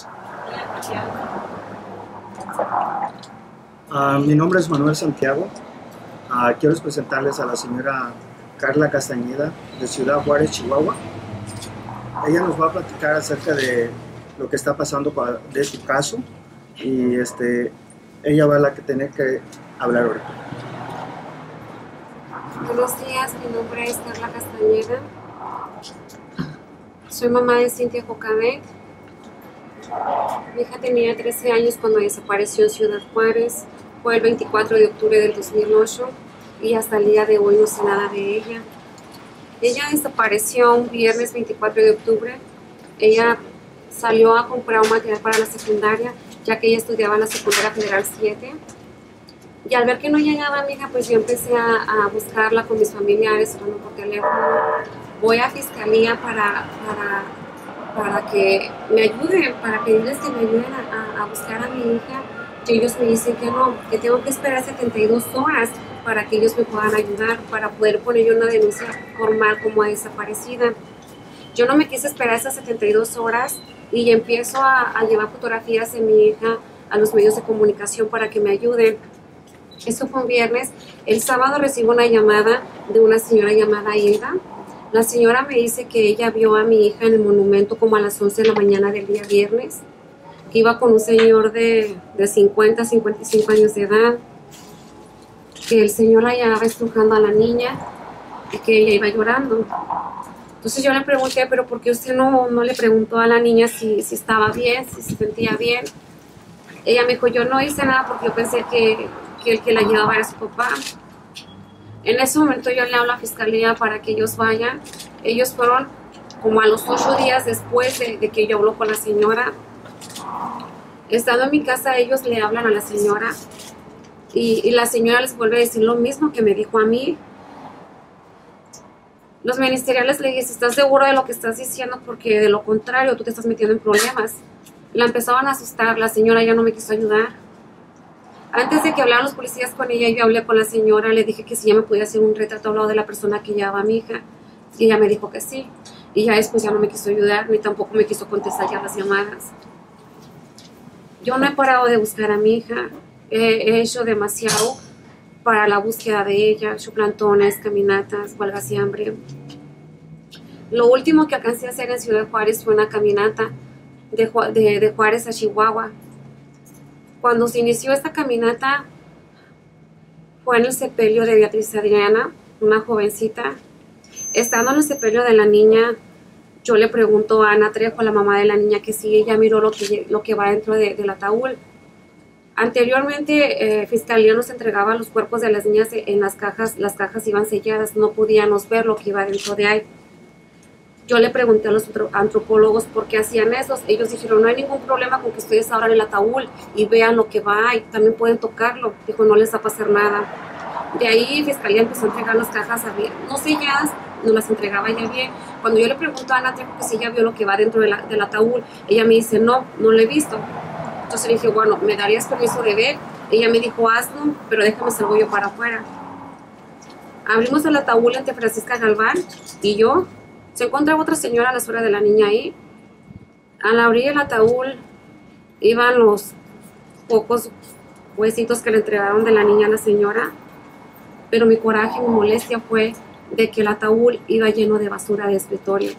Mi nombre es Manuel Santiago. Quiero presentarles a la señora Carla Castañeda de Ciudad Juárez, Chihuahua. Ella nos va a platicar acerca de lo que está pasando de su caso y ella va a la que tener que hablar ahora. Buenos días, mi nombre es Carla Castañeda. Soy mamá de Cintia Jocabet. Mi hija tenía 13 años cuando desapareció en Ciudad Juárez. Fue el 24 de octubre del 2008 y hasta el día de hoy no sé nada de ella. Ella desapareció un viernes 24 de octubre. Ella salió a comprar un material para la secundaria, ya que ella estudiaba en la Secundaria Federal 7. Y al ver que no llegaba mi hija, pues yo empecé a buscarla con mis familiares, hablando por teléfono. Voy a fiscalía para que me ayuden, para pedirles que me ayuden a buscar a mi hija. Y ellos me dicen que no, que tengo que esperar 72 horas para que ellos me puedan ayudar, para poder poner yo una denuncia formal como desaparecida. Yo no me quise esperar esas 72 horas y empiezo a llevar fotografías de mi hija a los medios de comunicación para que me ayuden. Eso fue un viernes. El sábado recibo una llamada de una señora llamada Hilda. La señora me dice que ella vio a mi hija en el monumento como a las 11 de la mañana del día viernes, que iba con un señor de 50, 55 años de edad, que el señor la llevaba estrujando a la niña y que ella iba llorando. Entonces yo le pregunté, pero ¿por qué usted no le preguntó a la niña si estaba bien, si se sentía bien? Ella me dijo, yo no hice nada porque yo pensé que el que la llevaba era su papá. En ese momento yo le hablo a la fiscalía para que ellos vayan. Ellos fueron como a los 8 días después de que yo hablo con la señora. Estando en mi casa, ellos le hablan a la señora y la señora les vuelve a decir lo mismo que me dijo a mí. Los ministeriales le dije, ¿estás seguro de lo que estás diciendo? Porque de lo contrario, tú te estás metiendo en problemas. La empezaban a asustar, la señora ya no me quiso ayudar. Antes de que hablaran los policías con ella, yo hablé con la señora, le dije que si ella me podía hacer un retrato al lado de la persona que llevaba a mi hija. Y ella me dijo que sí. Y ya después ya no me quiso ayudar, ni tampoco me quiso contestar ya las llamadas. Yo no he parado de buscar a mi hija. He hecho demasiado para la búsqueda de ella. He hecho plantones, caminatas, huelgas de hambre. Lo último que alcancé a hacer en Ciudad Juárez fue una caminata de Juárez a Chihuahua. Cuando se inició esta caminata fue en el sepelio de Beatriz Adriana, una jovencita. Estando en el sepelio de la niña, yo le pregunto a Ana Trejo, la mamá de la niña, que si ella miró lo que va dentro del ataúd. Anteriormente, Fiscalía nos entregaba los cuerpos de las niñas en las cajas iban selladas, no podíamos ver lo que iba dentro de ahí. Yo le pregunté a los antropólogos por qué hacían eso. Ellos dijeron, no hay ningún problema con que ustedes abran el ataúd y vean lo que va y también pueden tocarlo. Dijo, no les va a pasar nada. De ahí Fiscalía empezó a entregar las cajas no selladas, nos las entregaba ya bien. Cuando yo le pregunto a Ana Trejo que si ella vio lo que va dentro del ataúd, ella me dice, no lo he visto. Entonces le dije, bueno, ¿me darías permiso de ver? Ella me dijo, hazlo, pero déjame salgo yo para afuera. Abrimos el ataúd entre Francisca Galván y yo. Se encontraba otra señora a la suegra de la niña ahí. Al abrir el ataúd iban los pocos huesitos que le entregaron de la niña a la señora, pero mi coraje, mi molestia fue de que el ataúd iba lleno de basura de escritorio.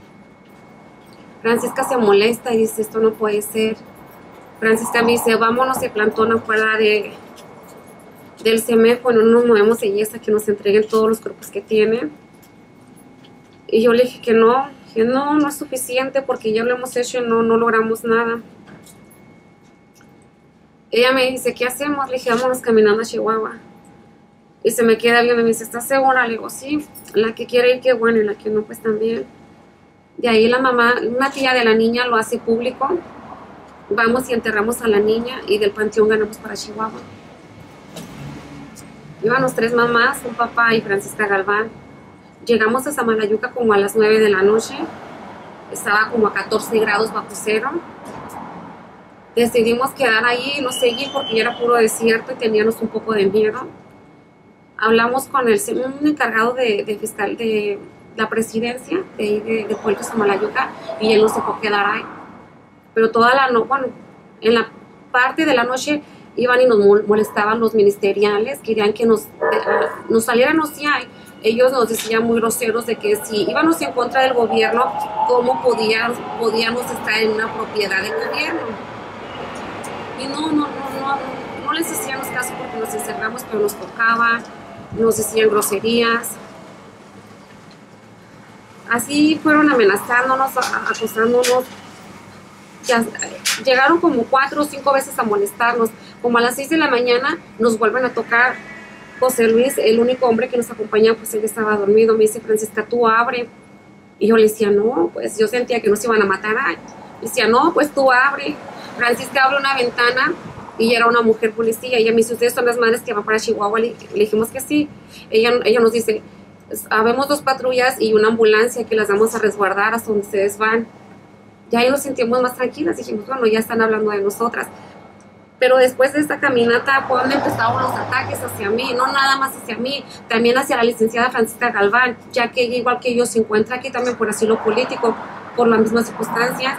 Francisca se molesta y dice, esto no puede ser. Francisca me dice, vámonos de plantón afuera del CEMEFO, no nos movemos de allí hasta que nos entreguen todos los cuerpos que tienen. Y yo le dije que no es suficiente porque ya lo hemos hecho y no logramos nada. Ella me dice, ¿qué hacemos? Le dije, vámonos caminando a Chihuahua. Y se me queda viendo y me dice, ¿estás segura? Le digo, sí, la que quiere ir, qué bueno, y la que no, pues también. De ahí la mamá, una tía de la niña lo hace público. Vamos y enterramos a la niña y del panteón ganamos para Chihuahua. Íbamos 3 mamás, un papá y Francisca Galván. Llegamos a Samalayuca como a las 9 de la noche. Estaba como a 14 grados bajo cero. Decidimos quedar ahí y no seguir porque ya era puro desierto y teníamos un poco de miedo. Hablamos con un encargado de fiscal de la presidencia de Puerto Samalayuca y él nos dejó quedar ahí. pero toda la noche, bueno, en la parte de la noche iban y nos molestaban los ministeriales, querían que nos saliéramos y ellos nos decían muy groseros de que si íbamos en contra del gobierno, ¿cómo podíamos estar en una propiedad del gobierno? Y no les hacíamos caso porque nos encerramos, pero nos tocaban, nos decían groserías. Así fueron amenazándonos, acosándonos. Ya, llegaron como 4 o 5 veces a molestarnos. Como a las 6 de la mañana nos vuelven a tocar. José Luis, el único hombre que nos acompañaba, pues él estaba dormido. Me dice, Francisca, tú abre. Y yo le decía, no, pues yo sentía que nos iban a matar. Me decía, no, pues tú abre. Francisca abre una ventana y era una mujer policía. Ella me dice, ¿ustedes son las madres que van para Chihuahua? Le dijimos que sí. Ella nos dice, habemos 2 patrullas y una ambulancia que las vamos a resguardar hasta donde ustedes van. Ya ahí nos sentimos más tranquilas. Dijimos, bueno, ya están hablando de nosotras. Pero después de esta caminata, cuando empezaron los ataques hacia mí, no nada más hacia mí, también hacia la licenciada Francisca Galván, ya que ella, igual que yo, se encuentra aquí también por asilo político, por las mismas circunstancias.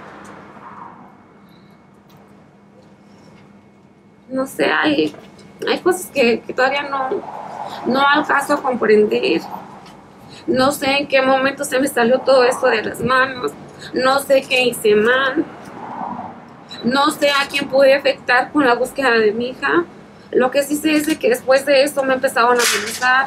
No sé, hay cosas que todavía no alcanzo a comprender. No sé en qué momento se me salió todo esto de las manos. No sé qué hice mal. No sé a quién pude afectar con la búsqueda de mi hija. Lo que sí sé es de que después de esto me empezaron a amenazar.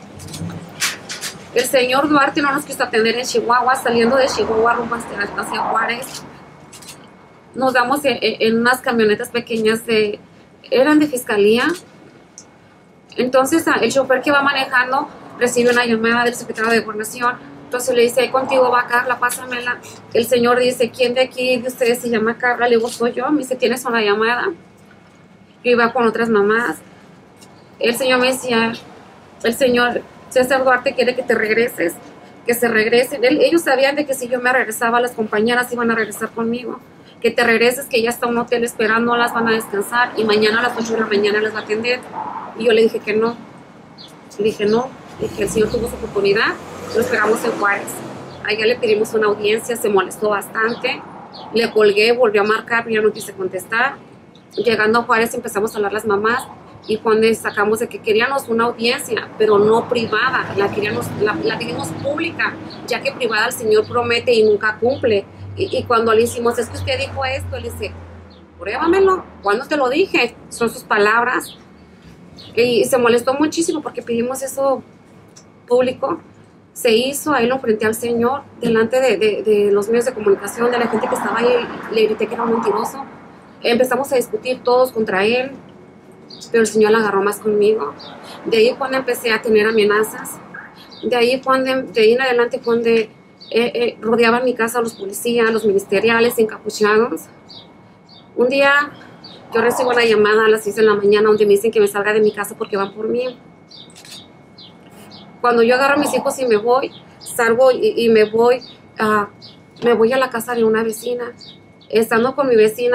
El señor Duarte no nos quiso atender en Chihuahua, saliendo de Chihuahua rumbo hacia Juárez. Nos damos en unas camionetas pequeñas eran de fiscalía. Entonces el chofer que va manejando recibe una llamada del secretario de Gobernación. Entonces le dice, contigo va Carla, pásamela. El señor dice, ¿quién de aquí de ustedes se llama Carla? Le digo, soy yo. Me dice, ¿tienes una llamada? Yo iba con otras mamás. El señor me decía, el señor César Duarte quiere que te regreses, que se regresen. Ellos sabían de que si yo me regresaba, las compañeras iban a regresar conmigo. Que te regreses, que ya está un hotel esperando, las van a descansar y mañana a las 8 de la mañana les va a atender. Y yo le dije que no. Le dije no, dije el señor tuvo su oportunidad. Lo esperamos en Juárez. Allá le pedimos una audiencia, se molestó bastante. Le colgué, volvió a marcar, pero yo no quise contestar. Llegando a Juárez empezamos a hablar las mamás y cuando sacamos de que queríamos una audiencia, pero no privada, la queríamos pública, ya que privada el señor promete y nunca cumple. Y cuando le hicimos, es que usted dijo esto, le dice, pruébamelo, ¿cuándo te lo dije? Son sus palabras. Y se molestó muchísimo porque pedimos eso público. Se hizo, ahí lo enfrenté al señor, delante de los medios de comunicación, de la gente que estaba ahí, le grité que era un mentiroso. Empezamos a discutir todos contra él, pero el señor la agarró más conmigo. De ahí cuando empecé a tener amenazas, de ahí en adelante cuando rodeaban mi casa los policías, los ministeriales encapuchados. Un día yo recibo una llamada a las 6 de la mañana donde me dicen que me salga de mi casa porque van por mí. Cuando yo agarro a mis hijos y me voy, salgo y me voy a la casa de una vecina. Estando con mi vecina,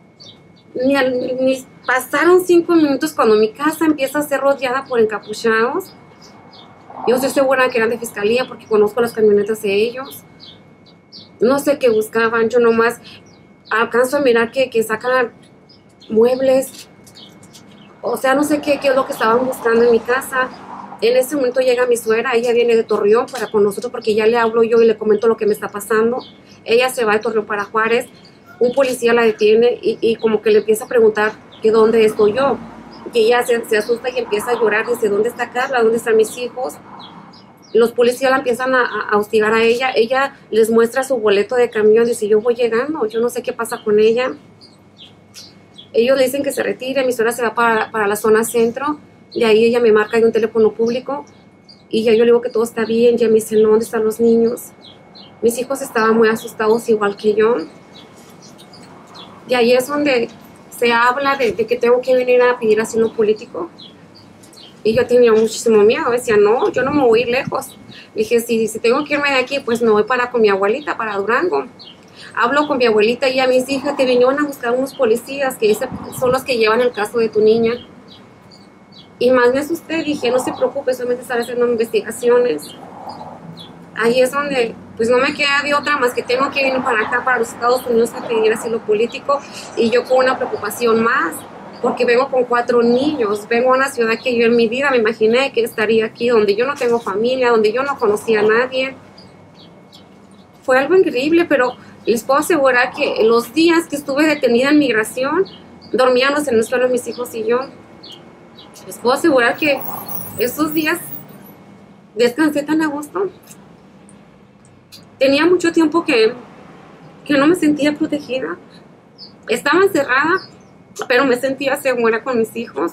ni pasaron 5 minutos cuando mi casa empieza a ser rodeada por encapuchados. Yo estoy segura que eran de fiscalía porque conozco las camionetas de ellos. No sé qué buscaban, yo nomás alcanzo a mirar que sacan muebles. O sea, no sé qué es lo que estaban buscando en mi casa. En ese momento llega mi suegra, ella viene de Torreón para con nosotros porque ya le hablo yo y le comento lo que me está pasando. Ella se va de Torreón para Juárez, un policía la detiene y como que le empieza a preguntar que dónde estoy yo. Que ella se asusta y empieza a llorar, dice, ¿dónde está Carla? ¿Dónde están mis hijos? Los policías la empiezan a hostigar a ella les muestra su boleto de camión, dice, yo voy llegando, yo no sé qué pasa con ella. Ellos le dicen que se retire, mi suegra se va para la zona centro. De ahí ella me marca de un teléfono público y ya yo le digo que todo está bien. Ya me dice, no, ¿dónde están los niños? Mis hijos estaban muy asustados igual que yo. De ahí es donde se habla de que tengo que venir a pedir asilo político. Y yo tenía muchísimo miedo. Decía, no, yo no me voy a ir lejos. Dije, si tengo que irme de aquí, pues me voy con mi abuelita, para Durango. Hablo con mi abuelita y a mis hijas, te vinieron a buscar unos policías que son los que llevan el caso de tu niña. Y más me asusté, dije, no se preocupe, solamente estaré haciendo investigaciones. Ahí es donde pues no me queda de otra más que tengo que ir para acá, para los Estados Unidos, a pedir asilo político, y yo con una preocupación más, porque vengo con 4 niños, vengo a una ciudad que yo en mi vida me imaginé que estaría aquí, donde yo no tengo familia, donde yo no conocía a nadie. Fue algo increíble, pero les puedo asegurar que los días que estuve detenida en migración, dormíamos en el suelo mis hijos y yo. Les puedo asegurar que esos días descansé tan a gusto. Tenía mucho tiempo que no me sentía protegida. Estaba encerrada, pero me sentía segura con mis hijos.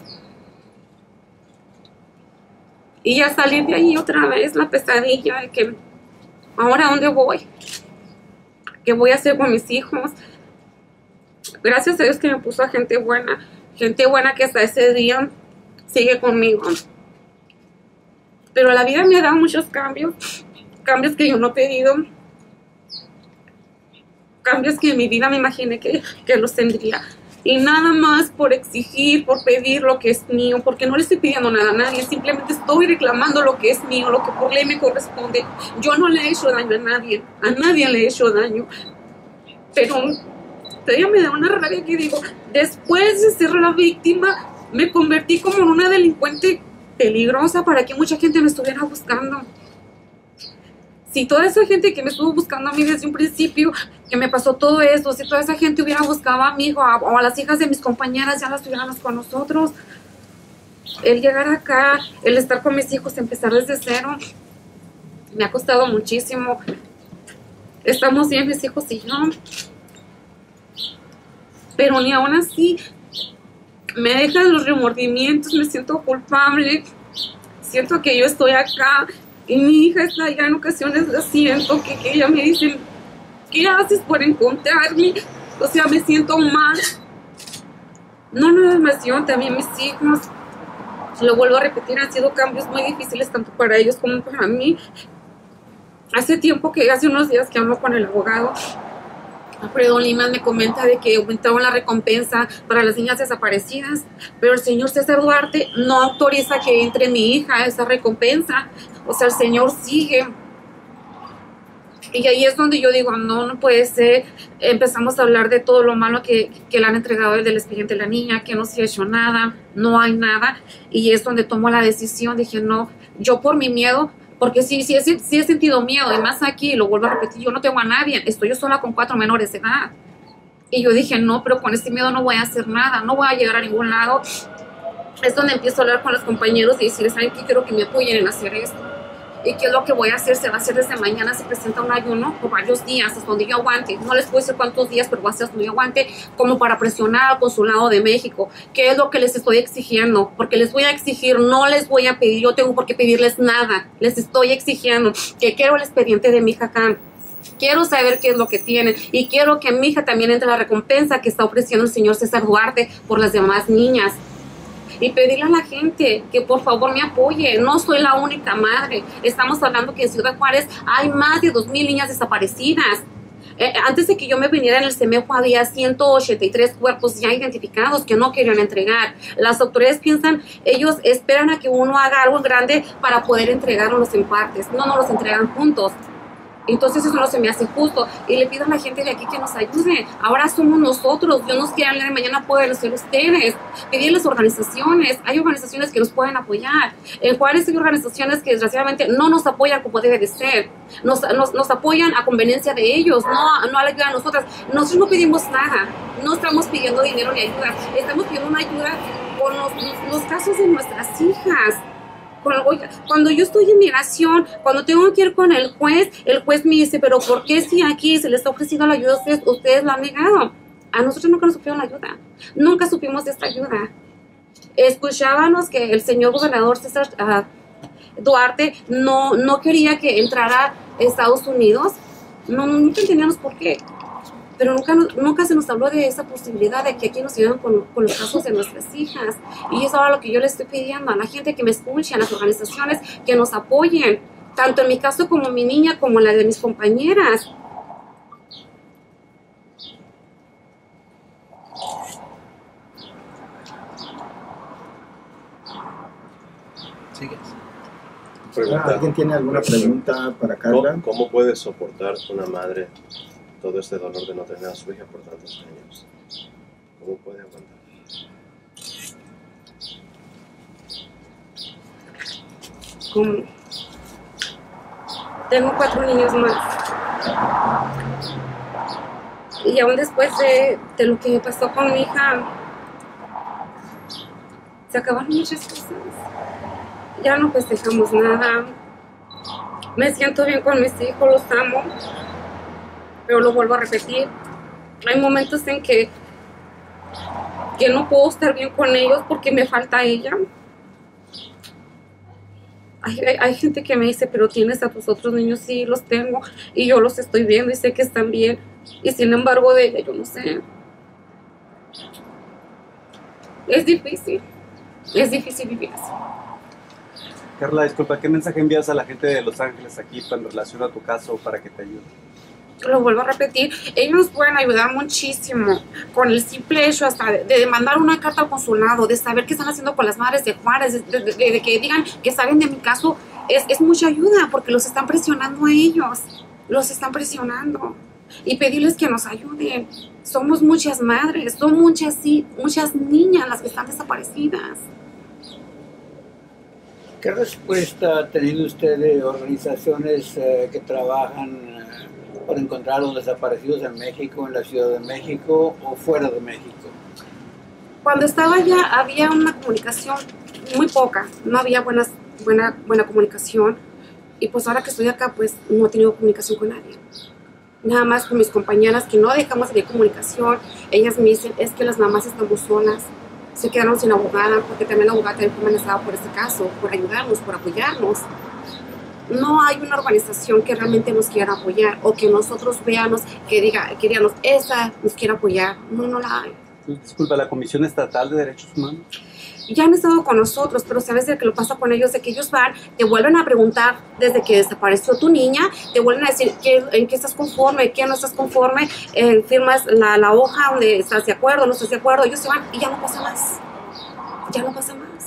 Y ya salir de ahí otra vez la pesadilla de que ahora ¿a dónde voy? ¿Qué voy a hacer con mis hijos? Gracias a Dios que me puso a gente buena que hasta ese día sigue conmigo. Pero la vida me ha dado muchos cambios que yo no he pedido, cambios que en mi vida me imaginé que los tendría. Y nada más por exigir, por pedir lo que es mío, porque no le estoy pidiendo nada a nadie, simplemente estoy reclamando lo que es mío, lo que por ley me corresponde. Yo no le he hecho daño a nadie le he hecho daño, pero todavía me da una rabia que digo, después de ser la víctima, me convertí como en una delincuente peligrosa para que mucha gente me estuviera buscando. Si toda esa gente que me estuvo buscando a mí desde un principio, que me pasó todo esto, si toda esa gente hubiera buscado a mi hijo o a las hijas de mis compañeras, ya las tuviéramos con nosotros. El llegar acá, el estar con mis hijos, empezar desde cero, me ha costado muchísimo. Estamos bien mis hijos y yo, pero ni aún así me dejan los remordimientos, me siento culpable, siento que yo estoy acá y mi hija está allá. En ocasiones la siento que ella me dice, ¿qué haces por encontrarme? O sea, me siento mal. No nada más yo, también mis hijos. Lo vuelvo a repetir, han sido cambios muy difíciles tanto para ellos como para mí. Hace unos días que hablo con el abogado Alfredo Lima, me comenta de que aumentaron la recompensa para las niñas desaparecidas, pero el señor César Duarte no autoriza que entre mi hija a esa recompensa. O sea, el señor sigue. Y ahí es donde yo digo, no puede ser. Empezamos a hablar de todo lo malo que le han entregado el del expediente de la niña, que no se ha hecho nada, no hay nada. Y es donde tomo la decisión, dije, no, yo por mi miedo, porque sí he sentido miedo, y más aquí, lo vuelvo a repetir, yo no tengo a nadie, estoy yo sola con 4 menores de edad. Y yo dije, no, pero con este miedo no voy a hacer nada, no voy a llegar a ningún lado. Es donde empiezo a hablar con los compañeros y decirles, ¿saben qué? Quiero que me apoyen en hacer esto. ¿Y qué es lo que voy a hacer? Se va a hacer desde mañana, se presenta un ayuno por varios días, hasta donde yo aguante. No les puedo decir cuántos días, pero va a ser hasta donde yo aguante, como para presionar al Consulado de México. ¿Qué es lo que les estoy exigiendo? Porque les voy a exigir, no les voy a pedir, yo tengo por qué pedirles nada. Les estoy exigiendo que quiero el expediente de mi hija acá. Quiero saber qué es lo que tienen y quiero que mi hija también entre la recompensa que está ofreciendo el señor César Duarte por las demás niñas. Y pedirle a la gente que por favor me apoye. No soy la única madre. Estamos hablando que en Ciudad Juárez hay más de 2,000 niñas desaparecidas. Antes de que yo me viniera en el CEMEFO había 183 cuerpos ya identificados que no querían entregar. Las autoridades piensan, ellos esperan a que uno haga algo grande para poder entregarlos en partes. No los entregan juntos. Entonces eso no se me hace justo y le pido a la gente de aquí que nos ayude. Ahora somos nosotros, Dios nos quiera, el día de mañana pueden ser ustedes. Pedirles organizaciones, hay organizaciones que nos pueden apoyar. En Juárez hay organizaciones que desgraciadamente no nos apoyan como debe de ser. Nos apoyan a conveniencia de ellos, no a la ayuda de nosotras. Nosotros no pedimos nada, no estamos pidiendo dinero ni ayuda, estamos pidiendo una ayuda con los casos de nuestras hijas. Cuando yo estoy en migración, cuando tengo que ir con el juez me dice, pero ¿por qué si aquí se les está ofreciendo la ayuda a ustedes lo han negado? A nosotros nunca nos supieron la ayuda, nunca supimos de esta ayuda. Escuchábamos que el señor gobernador César Duarte no quería que entrara a Estados Unidos, nunca entendíamos por qué. Pero nunca se nos habló de esa posibilidad de que aquí nos ayuden con los casos de nuestras hijas. Y es ahora lo que yo le estoy pidiendo a la gente que me escuche, a las organizaciones que nos apoyen, tanto en mi caso como mi niña, como en la de mis compañeras. ¿Sigues? Pregunta. ¿Alguien tiene alguna pregunta para Carla? ¿Cómo puede soportar una madre todo este dolor de no tener a su hija por tantos años? ¿Cómo puede aguantar? ¿Cómo? Tengo 4 niños más. Y aún después de lo que pasó con mi hija, se acabaron muchas cosas. Ya no festejamos nada. Me siento bien con mis hijos, los amo. Pero lo vuelvo a repetir. Hay momentos en que no puedo estar bien con ellos porque me falta ella. Hay gente que me dice, pero tienes a tus otros niños. Sí, los tengo y yo los estoy viendo y sé que están bien. Y sin embargo de ella, yo no sé. Es difícil vivir así. Carla, disculpa, ¿qué mensaje envías a la gente de Los Ángeles aquí en relación a tu caso para que te ayude? Lo vuelvo a repetir, ellos nos pueden ayudar muchísimo con el simple hecho hasta de mandar una carta al consulado, de saber qué están haciendo con las madres de Juárez, de que digan que saben de mi caso, es mucha ayuda porque los están presionando a ellos, los están presionando y pedirles que nos ayuden. Somos muchas madres, son muchas niñas las que están desaparecidas. ¿Qué respuesta ha tenido usted de organizaciones que trabajan por encontrar a los desaparecidos en México, en la Ciudad de México o fuera de México? Cuando estaba allá había una comunicación muy poca, no había buena comunicación, y pues ahora que estoy acá pues no he tenido comunicación con nadie. Nada más con mis compañeras que no dejamos de tener comunicación. Ellas me dicen, es que las mamás están muy solas, se quedaron sin abogada, porque también la abogada también fue amenazada por este caso, por ayudarnos, por apoyarnos. No hay una organización que realmente nos quiera apoyar o que nosotros veamos, que digamos, esa nos quiere apoyar. No la hay. Disculpa, ¿la Comisión Estatal de Derechos Humanos? Ya han estado con nosotros, pero sabes de que lo pasa con ellos, de que ellos van, te vuelven a preguntar desde que desapareció tu niña, te vuelven a decir en qué estás conforme, qué no estás conforme, firmas la hoja donde estás de acuerdo, no estás de acuerdo, ellos se van y ya no pasa más. Ya no pasa más.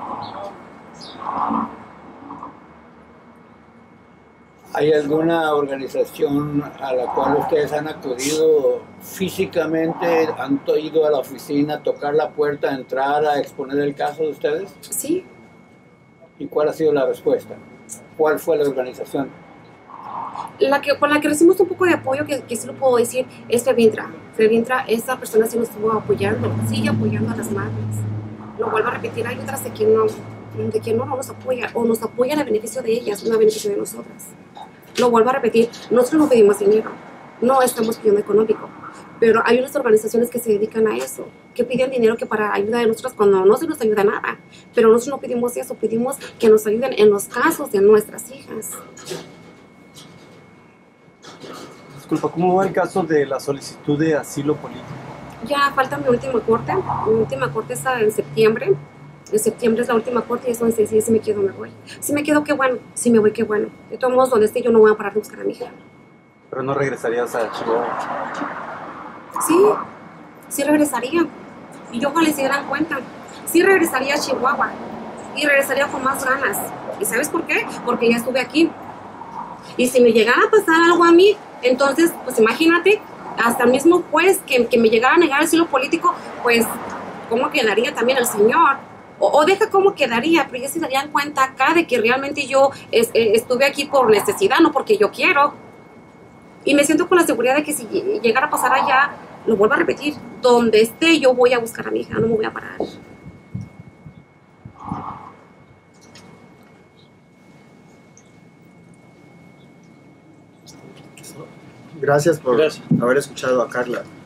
¿Hay alguna organización a la cual ustedes han acudido físicamente, han ido a la oficina, tocar la puerta, entrar a exponer el caso de ustedes? Sí. ¿Y cuál ha sido la respuesta? ¿Cuál fue la organización? Con la que recibimos un poco de apoyo, que sí lo puedo decir, es Fevintra. Fevintra, esa persona sí nos estuvo apoyando, sigue apoyando a las madres. Lo vuelvo a repetir, hay otras de quien no nos apoya, o nos apoyan a beneficio de ellas, no a beneficio de nosotras. Lo vuelvo a repetir, nosotros no pedimos dinero, no estamos pidiendo económico, pero hay unas organizaciones que se dedican a eso, que piden dinero que para ayuda de nosotros cuando no se nos ayuda nada, pero nosotros no pedimos eso, pedimos que nos ayuden en los casos de nuestras hijas. Disculpa, ¿cómo va el caso de la solicitud de asilo político? Ya falta mi última corte está en septiembre. En septiembre es la última corte y eso es decir, si me quedo, me voy. Si me quedo, qué bueno. Si me voy, qué bueno. De todos modos, donde esté, yo no voy a parar de buscar a mi hija. ¿Pero no regresarías a Chihuahua? Sí regresaría. Y ojalá se dieran cuenta. Sí regresaría a Chihuahua. Y regresaría con más ganas. ¿Y sabes por qué? Porque ya estuve aquí. Y si me llegara a pasar algo a mí, entonces, pues imagínate, hasta el mismo juez que me llegara a negar el asilo político, pues, ¿cómo quedaría también el señor? O deja cómo quedaría, pero ya se darían cuenta acá de que realmente yo estuve aquí por necesidad, no porque yo quiero. Y me siento con la seguridad de que si llegara a pasar allá, lo vuelvo a repetir, donde esté yo voy a buscar a mi hija, no me voy a parar. Gracias por haber escuchado a Carla.